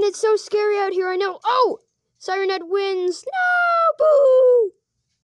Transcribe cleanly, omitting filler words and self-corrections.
it's so scary out here, I know. Oh! Siren Head wins. No!